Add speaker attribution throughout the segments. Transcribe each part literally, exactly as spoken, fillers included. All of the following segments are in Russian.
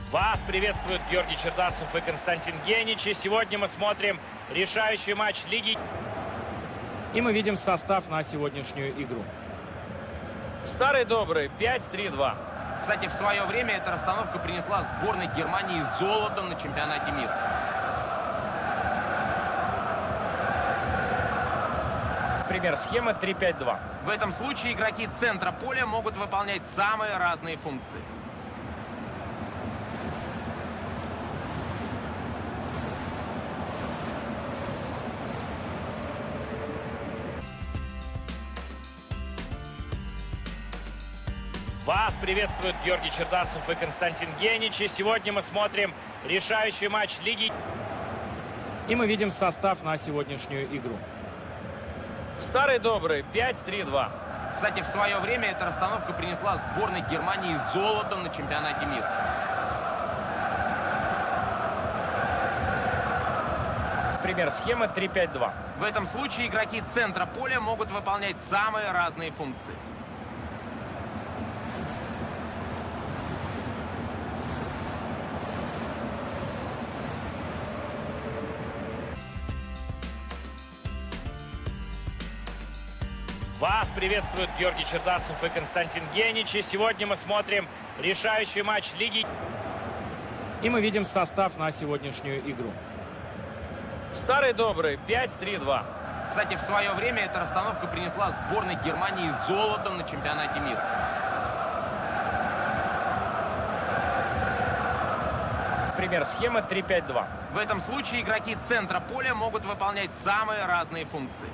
Speaker 1: Вас приветствуют Георгий Черданцев и Константин Генич. И сегодня мы смотрим решающий матч лиги. И мы видим состав на сегодняшнюю игру. Старый добрый пять три два.
Speaker 2: Кстати, в свое время эта расстановка принесла сборной Германии золото на чемпионате мира.
Speaker 1: Пример схемы три пять два.
Speaker 2: В этом случае игроки центра поля могут выполнять самые разные функции.
Speaker 1: Вас приветствуют Георгий Черданцев и Константин Генич. И сегодня мы смотрим решающий матч лиги. И мы видим состав на сегодняшнюю игру. Старый добрый пять три два.
Speaker 2: Кстати, в свое время эта расстановка принесла сборной Германии золото на чемпионате мира.
Speaker 1: Пример схемы три пять два.
Speaker 2: В этом случае игроки центра поля могут выполнять самые разные функции.
Speaker 1: Вас приветствуют Георгий Черданцев и Константин Генич. И сегодня мы смотрим решающий матч лиги. И мы видим состав на сегодняшнюю игру. Старый добрый пять три два.
Speaker 2: Кстати, в свое время эта расстановка принесла сборной Германии золото на чемпионате мира.
Speaker 1: Пример схемы три пять два.
Speaker 2: В этом случае игроки центра поля могут выполнять самые разные функции.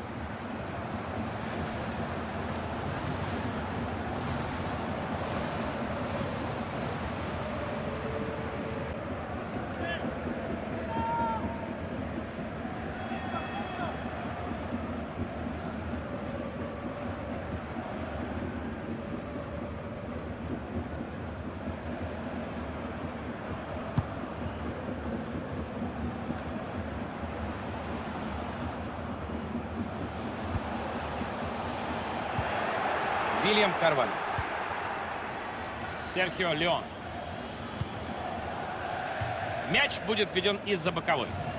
Speaker 1: Вильям Карваль. Серхио Леон. Мяч будет введен из-за боковой.